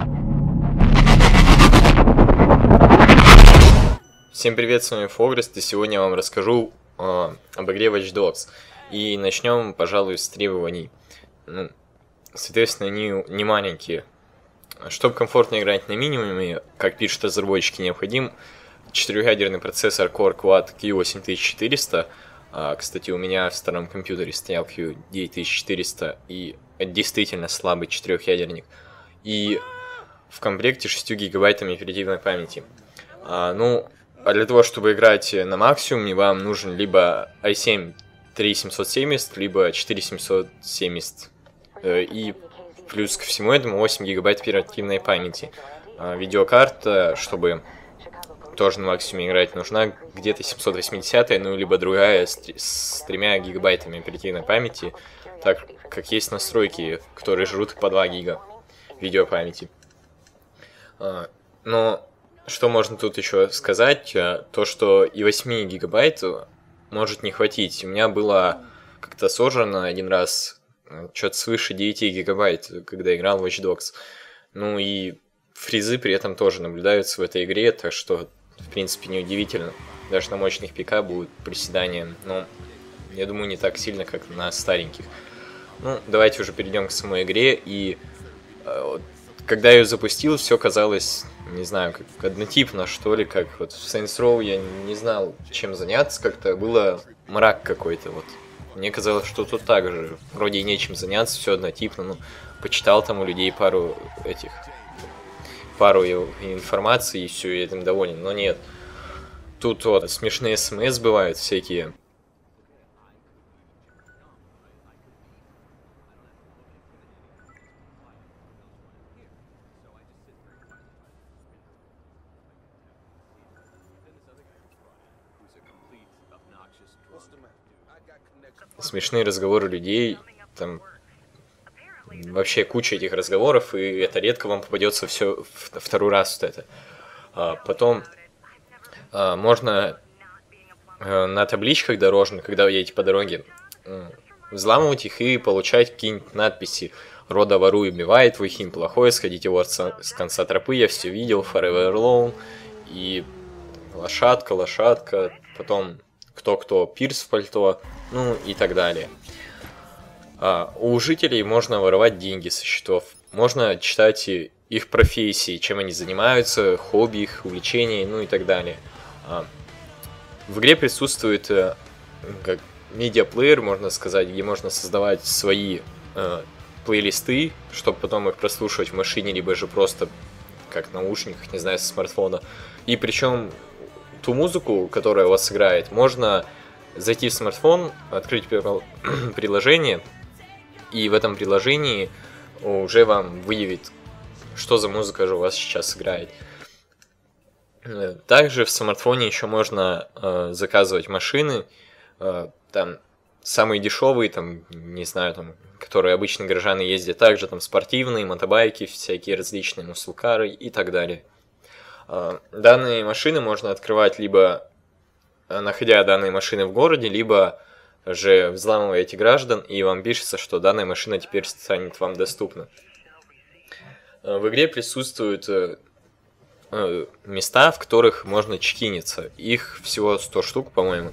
Всем привет, с вами Фогрест, и сегодня я вам расскажу об игре Watch Dogs. И начнем, пожалуй, с требований. Соответственно, они не маленькие. Чтобы комфортно играть на минимуме, как пишут разработчики, необходим 4-ядерный процессор Core Quad Q8400. Кстати, у меня в старом компьютере стоял Q9400, и это действительно слабый 4-ядерник. И в комплекте 6 гигабайтами оперативной памяти. А для того, чтобы играть на максимуме, вам нужен либо i7-3770, либо 4770. И плюс ко всему этому 8 гигабайт оперативной памяти. Видеокарта, чтобы тоже на максимуме играть, нужна где-то 780, либо другая с 3 гигабайтами оперативной памяти, так как есть настройки, которые жрут по 2 гига видеопамяти. Но что можно тут еще сказать, то что и 8 гигабайт может не хватить. У меня было как-то сожрано один раз что-то свыше 9 гигабайт, когда играл в Watch Dogs. И фризы при этом тоже наблюдаются в этой игре, так что, в принципе, неудивительно. Даже на мощных ПК будут приседания, но я думаю, не так сильно, как на стареньких. Давайте уже перейдем к самой игре. И когда я ее запустил, все казалось, не знаю, как однотипно, что ли, как вот в Saints Row я не знал, чем заняться, как-то было мрак какой-то, вот. Мне казалось, что тут так же, вроде и нечем заняться, все однотипно, почитал там у людей пару информации, и все, я этим доволен, но нет. Тут вот смешные смс бывают всякие. Смешные разговоры людей, там вообще куча этих разговоров, и это редко вам попадется все второй раз вот это. Потом можно на табличках дорожных, когда вы едете по дороге, взламывать их и получать какие-нибудь надписи рода «Воруй, убивай, твой хим плохой, сходите вот с конца тропы, я все видел, Forever Alone», и лошадка, потом кто пирс в пальто, и так далее. У жителей можно воровать деньги со счетов, можно читать их профессии, чем они занимаются, хобби, их увлечения, и так далее. В игре присутствует как медиаплеер, можно сказать, где можно создавать свои плейлисты, чтобы потом их прослушивать в машине, либо же просто как в наушниках, не знаю, со смартфона. И причем ту музыку, которая у вас играет, можно зайти в смартфон, открыть приложение, и в этом приложении уже вам выявит, что за музыка же у вас сейчас играет. Также в смартфоне еще можно заказывать машины, там самые дешевые, не знаю, которые обычно горожане ездят, также там спортивные, мотобайки, всякие различные муслукары и так далее. Данные машины можно открывать либо находя данные машины в городе, либо же взламывая этих граждан, и вам пишется, что данная машина теперь станет вам доступна. В игре присутствуют места, в которых можно чекиниться. Их всего 100 штук, по-моему.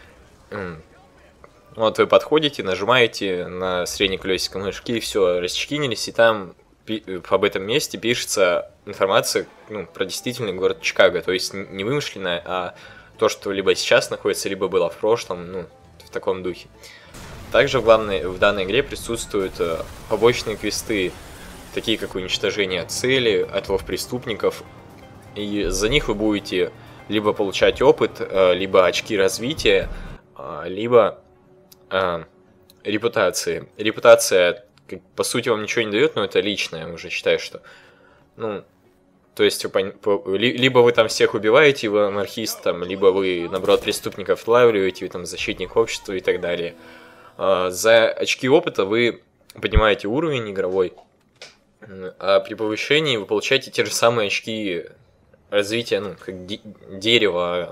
Вот вы подходите, нажимаете на среднее колесико мышки, и все, расчекинились, и там об этом месте пишется информация про действительный город Чикаго, то есть не вымышленная, а то, что либо сейчас находится, либо было в прошлом, в таком духе. Также в данной игре присутствуют побочные квесты, такие как уничтожение цели, отлов преступников, и за них вы будете либо получать опыт, либо очки развития, либо репутации. Репутация, по сути, вам ничего не дает, но это личное, уже считаю, что... То есть, либо вы там всех убиваете, вы анархист, либо вы, наоборот, преступников отлавливаете, вы защитник общества и так далее. За очки опыта вы поднимаете уровень игровой, а при повышении вы получаете те же самые очки развития, как дерево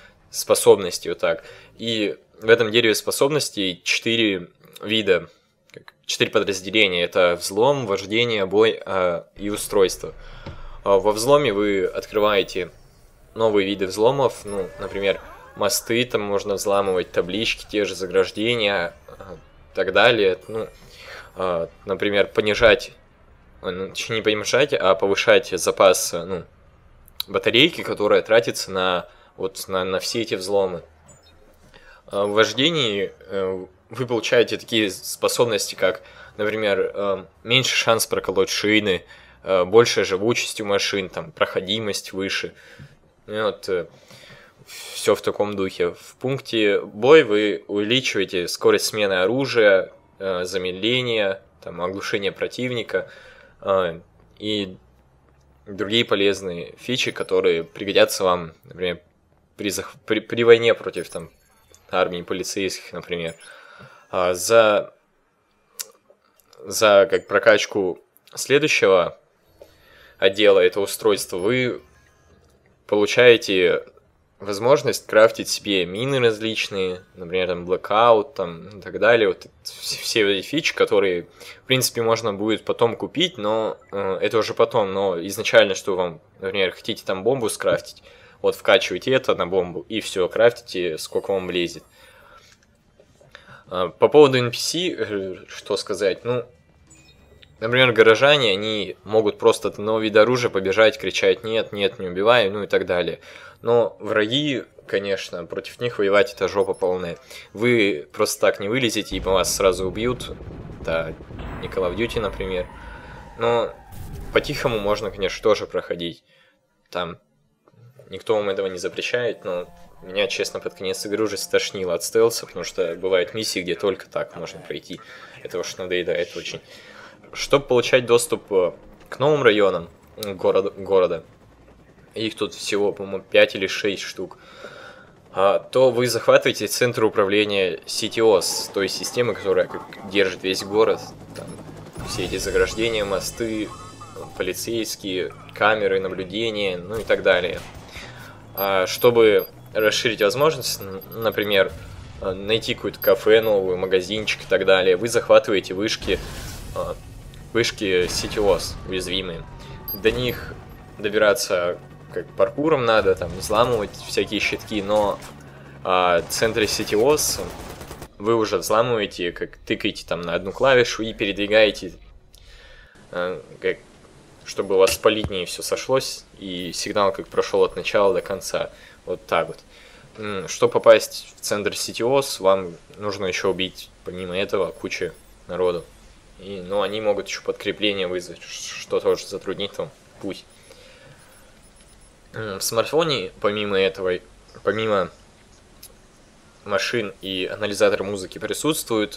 способностей, вот так. И в этом дереве способностей 4 вида. 4 подразделения. Это взлом, вождение, бой и устройство. Во взломе вы открываете новые виды взломов, ну, например, мосты, там можно взламывать, таблички, те же заграждения, так далее. Ну, например, понижать, точнее не понижать, а повышать запас, ну, батарейки, которая тратится на все эти взломы. В вождении вы получаете такие способности, как, например, меньше шанс проколоть шины, большая живучесть у машин, там, проходимость выше. Все в таком духе. В пункте бой вы увеличиваете скорость смены оружия, замедление, там, оглушение противника и другие полезные фичи, которые пригодятся вам, например, при войне против там, армии полицейских, например. За как прокачку следующего отдела, это устройство, вы получаете возможность крафтить себе мины различные, например, там Blackout, там и так далее. Вот все эти фичи, которые, в принципе, можно будет потом купить, но это уже потом. Но изначально, что вам, например, хотите там бомбу скрафтить, вот вкачиваете это на бомбу и все, крафтите, сколько вам влезет. По поводу NPC, что сказать, ну, например, горожане, они могут просто от одного вида оружия побежать, кричать «нет, нет, не убивай», ну и так далее. Но враги, конечно, против них воевать это жопа полная. Вы просто так не вылезете, и вас сразу убьют. Да, не Call of Duty, например. Но по-тихому можно, конечно, тоже проходить. Там никто вам этого не запрещает, но меня, честно, под конец игры уже стошнило от стелса, потому что бывают миссии, где только так можно пройти. Это уж надоедает очень. Чтобы получать доступ к новым районам города, их тут всего, по-моему, 5 или 6 штук, то вы захватываете центр управления CTOS, той системы, которая держит весь город. Там все эти заграждения, мосты, полицейские, камеры наблюдения, ну и так далее. Чтобы расширить возможность, например, найти какое-то кафе новое, магазинчик и так далее, вы захватываете вышки CTOS уязвимые. До них добираться как паркуром надо, там, взламывать всякие щитки, но в центре CTOS вы уже взламываете, как тыкаете там на одну клавишу и передвигаете, чтобы у вас по линии все сошлось, и сигнал как прошел от начала до конца. Вот так вот. Чтобы попасть в центр CTOS, вам нужно еще убить, помимо этого, кучу народу. Ну, они могут еще подкрепление вызвать, что тоже затруднит вам путь. В смартфоне, помимо этого, помимо машин и анализатора музыки присутствует,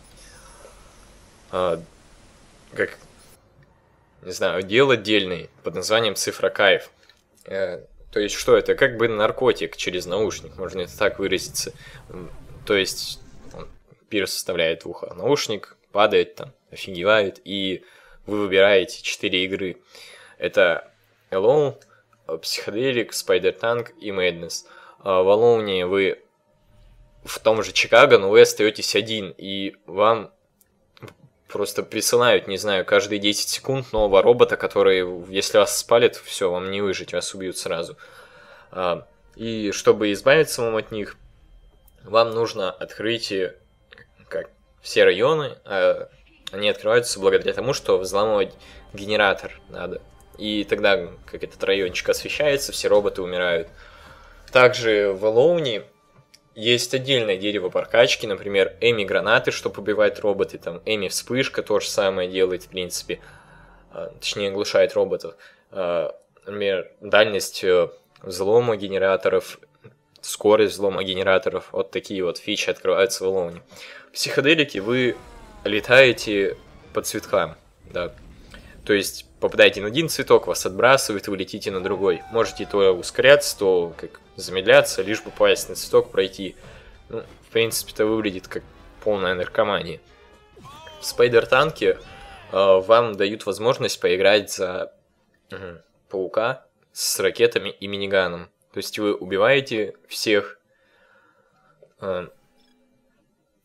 как, не знаю, отдел отдельный под названием «Цифра Кайф». То есть, что это? Как бы наркотик через наушник, можно это так выразиться. То есть, Пир составляет в ухо наушник, падает там, офигевает, и вы выбираете 4 игры. Это Alone, Psychedelic, Spider-Tank и Madness. В Alone вы в том же Чикаго, но вы остаетесь один, и вам просто присылают, не знаю, каждые 10 секунд нового робота, который, если вас спалит, все, вам не выжить, вас убьют сразу. И чтобы избавиться вам от них, вам нужно открыть все районы, они открываются благодаря тому, что взламывать генератор надо. И тогда, как этот райончик освещается, все роботы умирают. Также в Alone есть отдельное дерево прокачки, например, Эми гранаты, чтобы убивать роботы, там Эми вспышка то же самое делает, в принципе, точнее оглушает роботов. Например, дальность взлома генераторов, скорость взлома генераторов, вот такие вот фичи открываются в Alone. В психоделике вы летаете по цветкам, да. То есть попадаете на один цветок, вас отбрасывает, вы летите на другой. Можете то ускоряться, то как замедляться, лишь бы попасть на цветок, пройти. Ну, в принципе, это выглядит как полная наркомания. В Spider-Tank вам дают возможность поиграть за паука с ракетами и миниганом. То есть вы убиваете всех,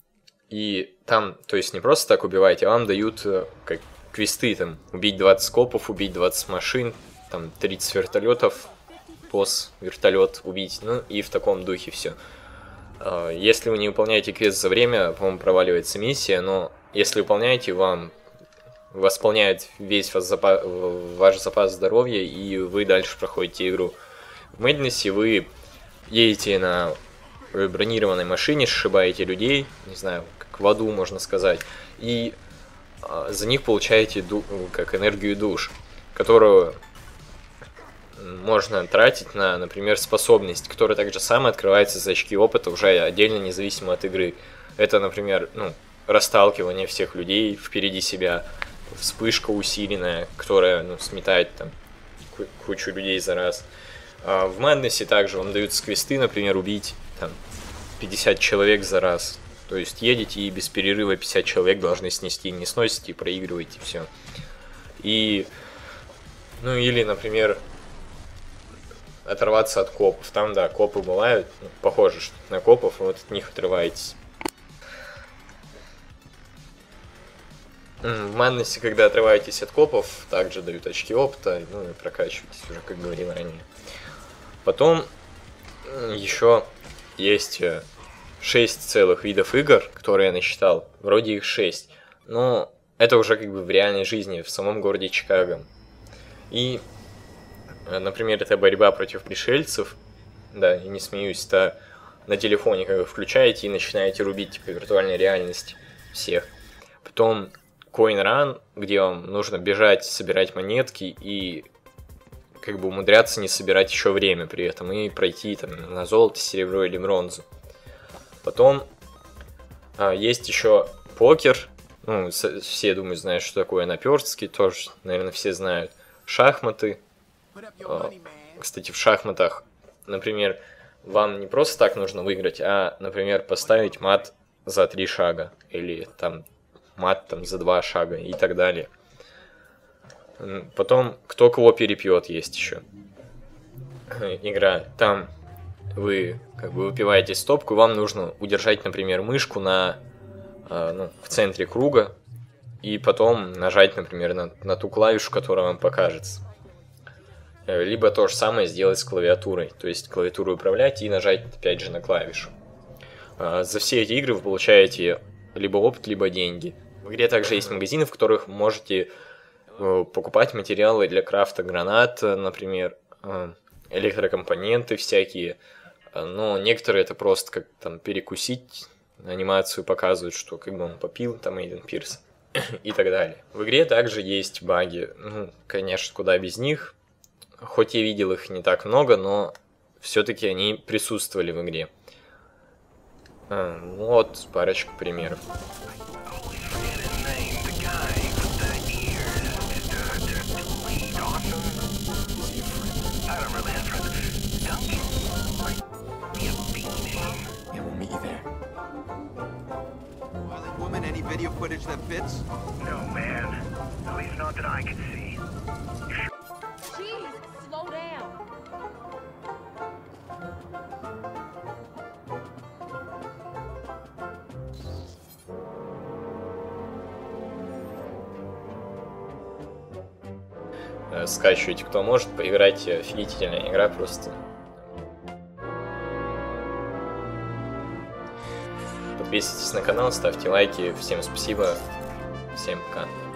И там, то есть не просто так убиваете, а вам дают как квесты, там, убить 20 копов, убить 20 машин, там, 30 вертолетов, босс, вертолет убить, ну и в таком духе все. Если вы не выполняете квест за время, по-моему, проваливается миссия, но если выполняете, вам восполняет весь ваш запас здоровья, и вы дальше проходите игру. В Madness вы едете на бронированной машине, сшибаете людей, не знаю, как в аду можно сказать, и за них получаете как энергию душ, которую можно тратить на, например, способность, которая также самая открывается за очки опыта уже отдельно, независимо от игры. Это, например, расталкивание всех людей впереди себя, вспышка усиленная, которая сметает там кучу людей за раз. А в Madness также вам даются квесты, например, убить там 50 человек за раз. То есть едете и без перерыва 50 человек должны снести, не сносите и проигрываете, все. И, или, например, оторваться от копов. Там, да, копы бывают, похоже на копов, вот от них отрываетесь. В Madness, когда отрываетесь от копов, также дают очки опыта, и прокачиваетесь уже, как говорил ранее. Потом еще есть 6 целых видов игр, которые я насчитал. Вроде их 6. Но это уже как бы в реальной жизни, в самом городе Чикаго. И, например, это борьба против пришельцев. Да, я не смеюсь, это на телефоне как вы включаете и начинаете рубить типа виртуальной реальности всех. Потом Coin Run, где вам нужно бежать, собирать монетки и как бы умудряться не собирать еще время при этом и пройти там на золото, серебро или бронзу. Потом есть еще покер. Все, думаю, знают, что такое наперстки, тоже, наверное, все знают. Шахматы. Кстати, в шахматах, например, вам не просто так нужно выиграть, а, например, поставить мат за 3 шага. Или там мат там за 2 шага и так далее. Потом, кто кого перепьет, есть еще игра. Там вы как бы выпиваете стопку, вам нужно удержать, например, мышку в центре круга и потом нажать, например, на ту клавишу, которая вам покажется. Либо то же самое сделать с клавиатурой, то есть клавиатуру управлять и нажать опять же на клавишу. За все эти игры вы получаете либо опыт, либо деньги. В игре также есть магазины, в которых вы можете покупать материалы для крафта гранат, например, электрокомпоненты всякие. Но некоторые это просто как там перекусить, анимацию показывают, что как бы он попил там Эйден Пирс и так далее. В игре также есть баги, конечно, куда без них. Хоть я видел их не так много, но все-таки они присутствовали в игре. Вот парочку примеров. Any video footage that fits? No, man. At least not that I can see. Jeez, slow down. Скачивайте, кто может, поиграйте, офигительная игра просто. Подписывайтесь на канал, ставьте лайки. Всем спасибо. Всем пока.